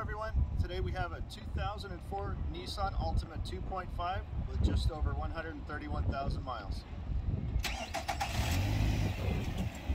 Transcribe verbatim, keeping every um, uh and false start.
everyone, today we have a two thousand four Nissan Altima two point five with just over one hundred thirty-one thousand miles.